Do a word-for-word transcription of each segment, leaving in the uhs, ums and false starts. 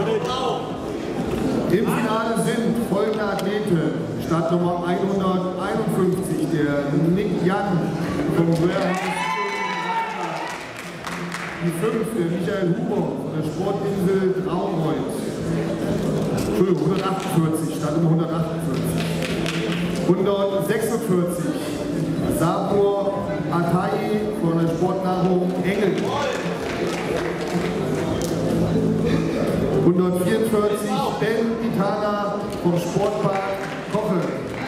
Im Finale sind folgende Athleten. Startnummer hunderteinundfünfzig, der Nick Jan vom Warehouse. Die fünf, der Michael Huber von der Sportinsel Traunreuth. Entschuldigung, hundertachtundvierzig, Startnummer hundertachtundvierzig. hundertsechsundvierzig, Sabur Atai von der Sportnahrung Engel. hundertvierundvierzig, Ben Itana vom Sportpark Koche.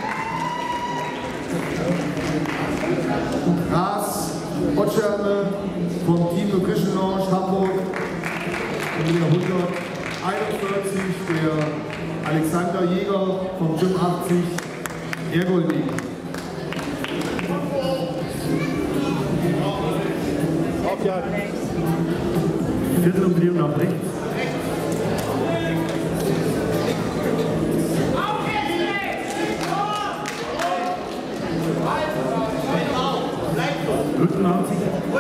Ras Otscherne vom Team Nutrition Lounge Hamburg. Und wieder hunderteinundvierzig, der Alexander Jäger vom Gym achtzig, Ergolweg. Viertelumdrehung nach rechts. Rückenanzig.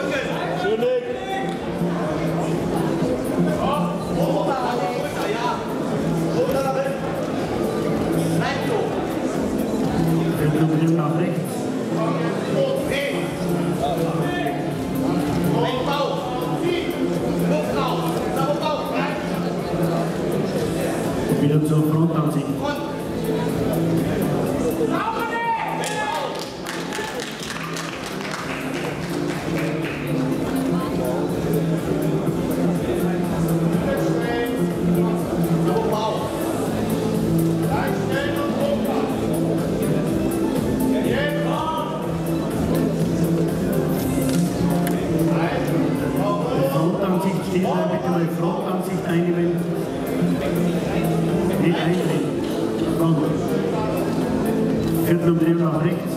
Viertelumdrehung nach rechts. Wieder zur Frontansicht. Frontansicht steht, bitte mal Frontansicht einnehmen. Nicht eindrehen. Viertelumdrehung nach rechts.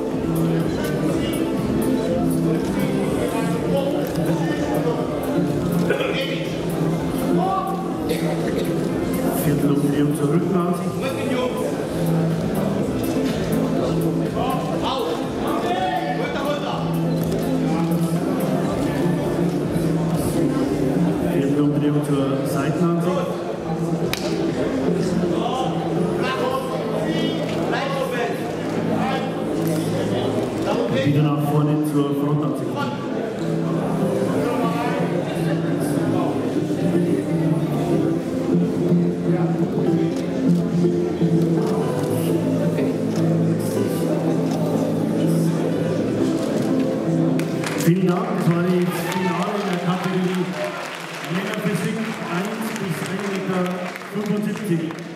Viertelumdrehung zur Rückenansicht. Viertelumdrehung zur Seitenansicht. Wieder nach vorne zur Frontansicht. Vielen Dank, das war die Finale in der Kategorie Männerphysik eins bis ein Meter fünfundsiebzig.